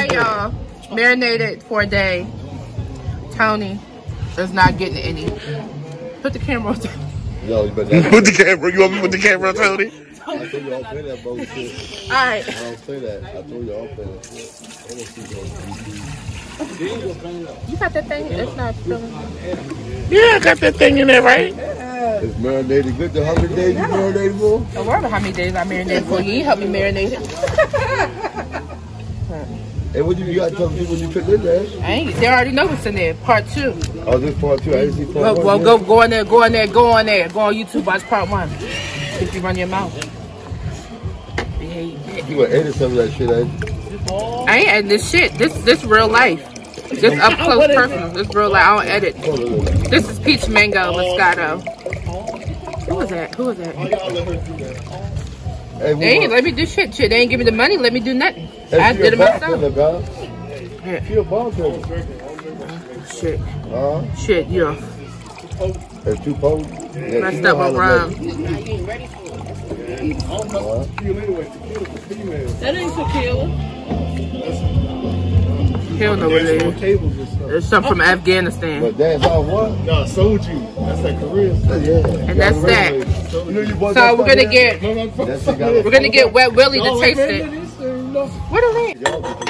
right, y'all. Marinated for a day. Tony is not getting any. Put the camera on. Yo, you better put the camera. You want me to put the camera on, Tony? I told you I'll play that bullshit. Alright. I don't say that. I told you I'll play that shit. I don't see You got that thing? It's not filling. Yeah, I got that thing in there, right? It's marinated good. How many days you marinated for? Don't worry about how many days I marinated for. You ain't help me marinate it. And what you got to tell people when you put in there? I ain't. They already know what's in there. Part 2. Oh, this part 2. I didn't see part 1. Well, go on there. Go on there. Go on YouTube. Watch part 1. If you run your mouth. You gonna edit some of that shit, ain't you? I ain't editing this shit. This real life. This up close personal. This real life. I don't edit. This is peach mango Moscato. Who was that? Hey, they ain't let me do shit. They ain't give me the money. Let me do nothing. I did it myself. Yeah. She a bartender. Shit. Shit, yeah. That's too cold. Messed up my rhyme. That ain't tequila. Hell no, it is. It's something from Afghanistan. But that's all what? No, soju. That's like Korean stuff. Yeah. And that's that. So we're gonna get Wet Willie to taste it. What are they?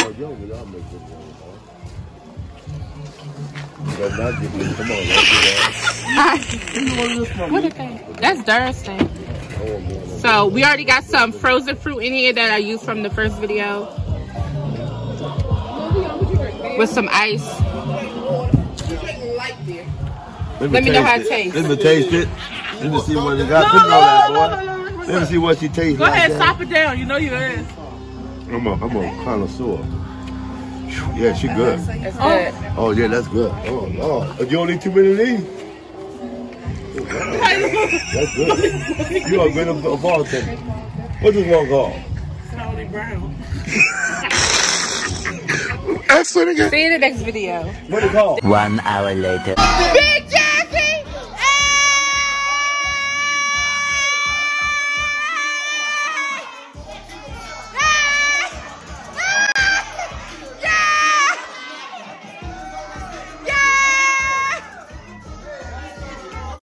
What are they? That's Thursday. So we already got some frozen fruit in here that I used from the first video. With some ice. Let me know how it tastes. Let me taste it. Let me see what it got. Put it on that, boy. Let me see what she tastes Go like. Go ahead, stop it down. You know you is. I'm a connoisseur. Yeah, she good. That's good. Oh, yeah, that's good. Oh, Lord. You don't need too many of these? That's good. You are good a bartender. What this one called? Tony Brown. That's what it got. See you in the next video. What is it called? 1 hour later. Bitches!